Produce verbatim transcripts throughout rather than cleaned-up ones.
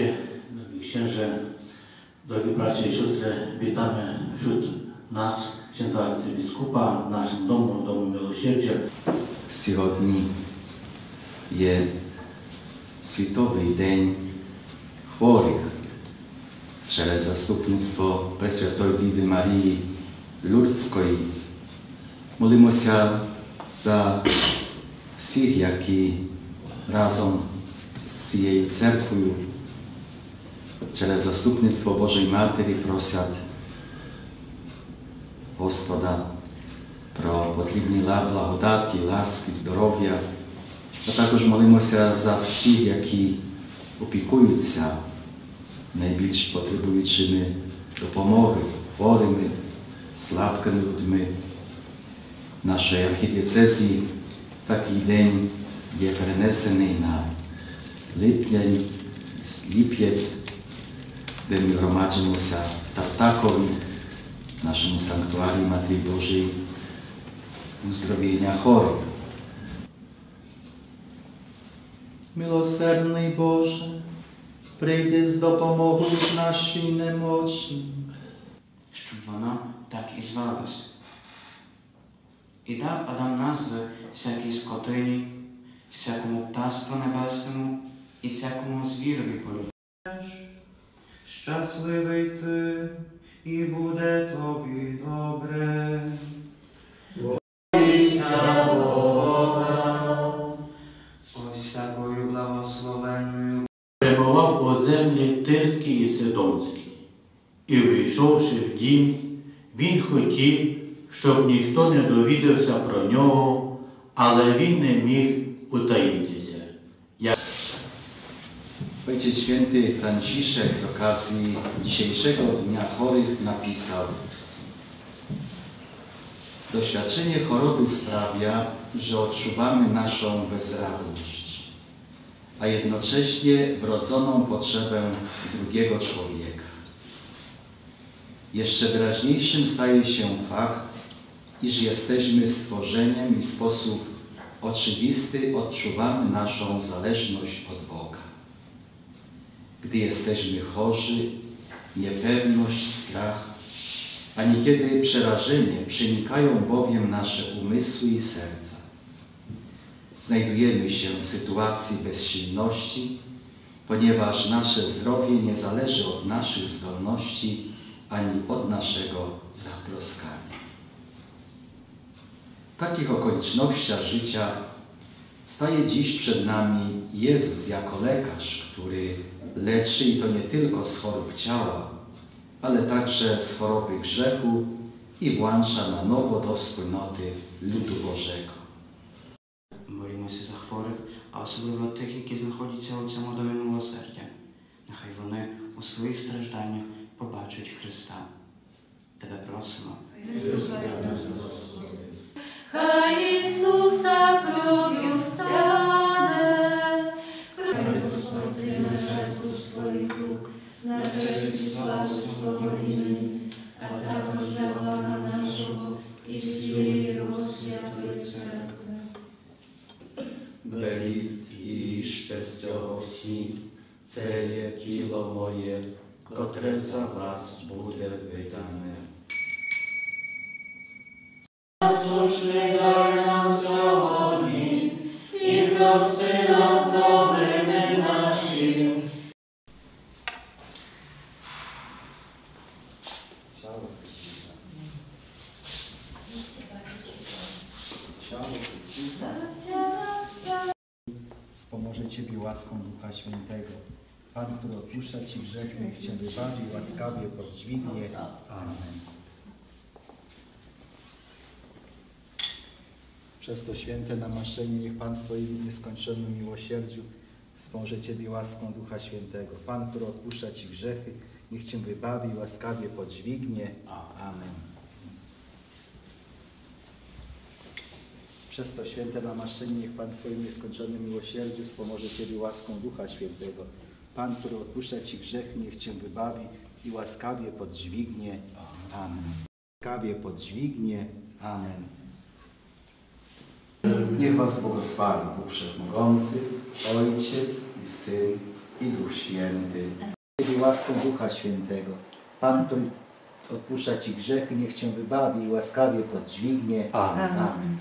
Panie, drogi księże, drogi bracia i siostry, witamy wśród nas księdza arcybiskupa w naszym domu, Domu Miłosierdzia. Сьогодні є світовий день хворих. Через заступництво Пресвятої Діви Марії Лурдської молимося за всіх, які разом з цією церквою через заступництво Божої Матері просять Господа про потрібні благодаті, ласки, здоров'я. А також молимося за всіх, які опікуються найбільш потребуючими допомоги, хворими, слабкими людьми. В нашій архідієцезі такий день є перенесений на липень, липець, де ми громаджимося в Тартакові, в нашому санктуарі Матері Божої, уздоровлення хворих. Милосердний Боже, прийди з допомогою в нашій немочі. Щоб вона так і звалась. І дав Адам назви всякій скотині, всякому птаству небесному і всякому звірові полю. Щасливий ти, і буде тобі добре. Ось такою благословенною Перебував у землі Тирській і Сидонській. І, вийшовши в дім, він хотів, щоб ніхто не довідався про нього, але він не міг утаїтися. Ojciec Święty Franciszek z okazji dzisiejszego Dnia Chorych napisał: doświadczenie choroby sprawia, że odczuwamy naszą bezradność, a jednocześnie wrodzoną potrzebę drugiego człowieka. Jeszcze wyraźniejszym staje się fakt, iż jesteśmy stworzeniem i w sposób oczywisty odczuwamy naszą zależność od Boga. Gdy jesteśmy chorzy, niepewność, strach, a niekiedy przerażenie przenikają bowiem nasze umysły i serca. Znajdujemy się w sytuacji bezsilności, ponieważ nasze zdrowie nie zależy od naszych zdolności ani od naszego zatroskania. W takich okolicznościach życia staje dziś przed nami Jezus jako lekarz, który leczy i to nie tylko z chorób ciała, ale także z choroby grzechu i włącza na nowo do wspólnoty ludu Bożego. Молімося за хворих, а особливо тих, які знаходяться у цьому домі милосердя. Нехай вони у своїх стражданнях побачать Христа. Тебе просимо. Хай Ісуса кров'ю стане, хай Господи на жертву своїх рук, на честь і славу свого імені, а також для блага нашого і всієї Його святої церкви. Беріть і їжте з цього всі, це є тіло моє, котре за вас буде видане. Послушний дай нам сьогодні і прости нам провини наші. Wspomoże Ciebie łaską Ducha Świętego. Pan, który odpuszcza Ci grzech, niech Cię wybawi, łaskawie podźwignie. Amen. Przez to święte namaszczenie niech Pan swoim nieskończonym miłosierdziu wspomoże Ciebie łaską Ducha Świętego. Pan, który odpuszcza Ci grzechy, niech Cię wybawi, łaskawie podźwignie. Amen. Przez to święte namaszczenie niech Pan swoim nieskończonym miłosierdziu wspomoże Ciebie łaską Ducha Świętego. Pan, który odpuszcza Ci grzechy, niech Cię wybawi i łaskawie podźwignie. Amen. Łaskawie podźwignie. Amen. Niech Was błogosławi Bóg Wszechmogący, Ojciec i Syn i Duch Święty. Ciebie łaską Ducha Świętego. Pan, który odpuszcza Ci grzechy, niech Cię wybawi i łaskawie podźwignie. Amen. Amen.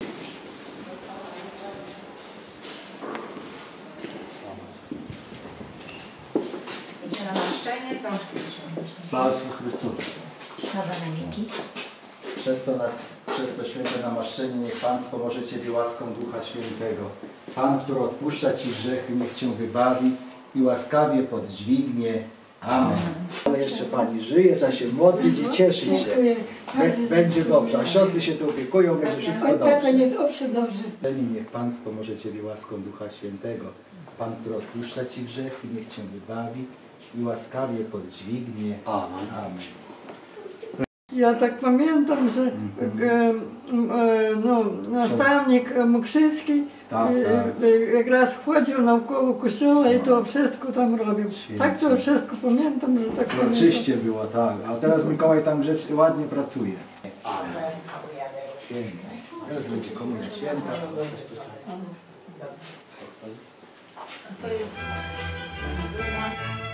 Idzie namaszczenie, rączki wyciągnąć. Sława Chrystusa. Szkoda na wieki. Przez to, nas, przez to święte namaszczenie niech Pan wspomoże Ciebie łaską Ducha Świętego. Pan, który odpuszcza Ci grzechy, niech Cię wybawi i łaskawie podźwignie. Amen. Ale jeszcze Pani żyje, trzeba się modlić i cieszyć się. Dziękuję. Bę- Będzie dobrze, a siostry się tu opiekują, będzie wszystko Oj, Pepe, dobrze. nie dobrze, dobrze. Niech Pan wspomoże Ciebie łaską Ducha Świętego. Pan, który odpuszcza Ci grzechy, niech Cię wybawi i łaskawie podźwignie. Amen. Amen. Ja tak pamiętam, że e, e, no, nastavnik Mukrzycki Tak, e, tak. e, jak raz chodził naokoło kościoła i to wszystko tam robił. Świetnie. Tak to wszystko pamiętam, że tak pamiętam. Oczywiście było, tak. A teraz Mikołaj tam rzecz ładnie pracuje. Pięknie. Teraz będzie komunia święta. To jest...